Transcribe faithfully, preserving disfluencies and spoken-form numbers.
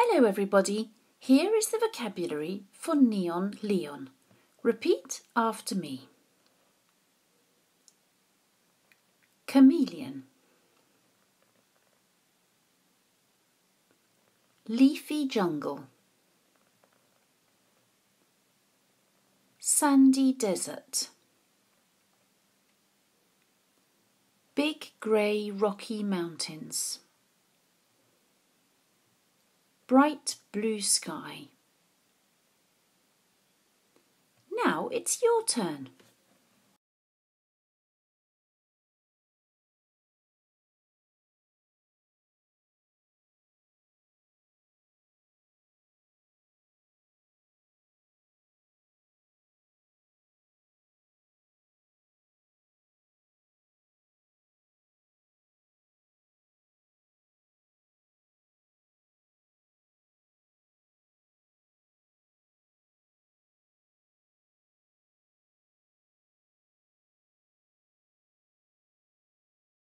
Hello everybody, here is the vocabulary for neon Leon. Repeat after me. Chameleon, leafy jungle, sandy desert, big grey rocky mountains, bright blue sky. Now it's your turn.